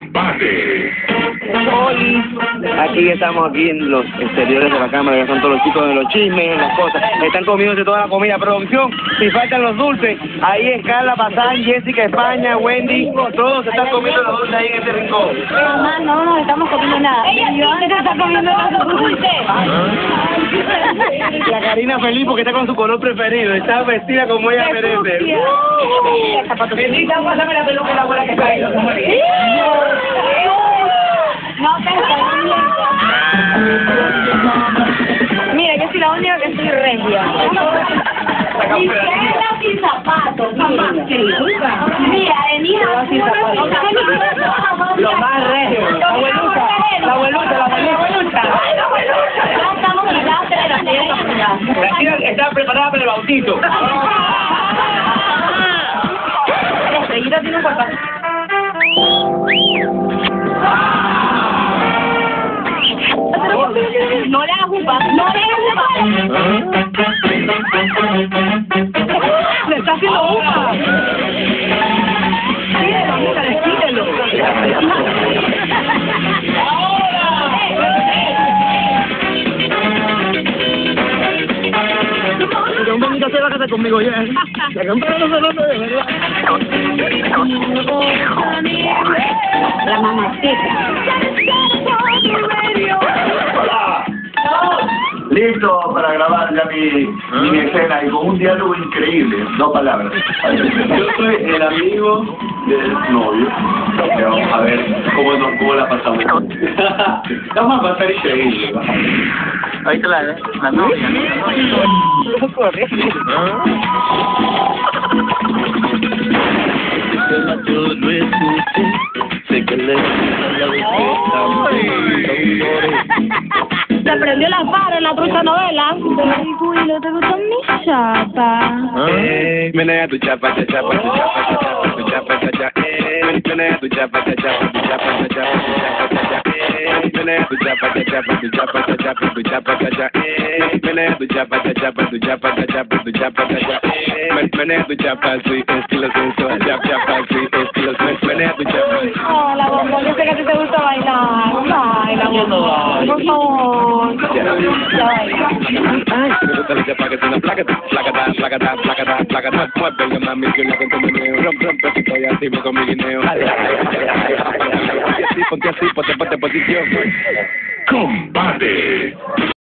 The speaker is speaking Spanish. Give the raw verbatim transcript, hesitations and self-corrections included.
Combate. Hoy, aquí estamos aquí en los exteriores de la cámara, ya están todos los chicos de los chismes, las cosas, están comiéndose toda la comida, producción, si faltan los dulces, ahí es Carla Bazán, Jessica España, Wendy, todos se están comiendo los dulces ahí en este rincón. Mamá, no nos estamos comiendo nada. Yo antes está comiendo los dulces. La Karina feliz porque está con su color preferido, está vestida como ella merece. Bendita, pásame la peluca de la abuela que está ahí. No tengo. Mira, yo soy la única que estoy regia. Mi perra sin zapatos, mamá. Mira, Elina sin zapatos. Lo más regio. La abuelita, la abuelita, la abuelita. La abuelita. Ya estamos en la aceleración. La tía está preparada para el bautizo. La estrellita tiene un cuerpo. No le hagas jupa, no le hagas jupa. Le está haciendo jupa. Míralo, míralo, quítelo. Pero un bonito se va a casar conmigo ya. La campana no se nota de verdad. La mamacita. Listo para grabar ya mi, mi escena y con un diálogo increíble, dos palabras. Yo soy el amigo del novio. Que vamos a ver cómo, nos, cómo la pasamos. Vamos a pasar increíble. Ahí está la, la novia. No corre. Se prendió la fara en la trucha novela. Cuilo, ¿te gustan mis chapas? Menea tu chapa, cha chapa, tu chapa, cha chapa, tu chapa, cha cha. Menea tu chapa, cha chapa, tu chapa, cha chapa, tu chapa, cha cha. Menea tu chapa, cha chapa, tu chapa, cha chapa, tu chapa, cha cha. Menea tu chapa, cha chapa, tu chapa, cha chapa, tu chapa, cha cha. Menea tu chapa, sí, estilo sensual, chapa, chapa, sí, estilo sensual. Menea tu chapa. Hola, bombón, yo sé que a ti te gusta bailar. Baila, bombón, por favor. Ya baila. Ay, me gusta la chapa que tiene placa, placa, placa, placa, placa, placa, muévelo, mami, yo la con tu meneo, rompe, rompe, si estoy activo con mi guineo. Ponte así, ponte así, ponte, ponte posición. Combate.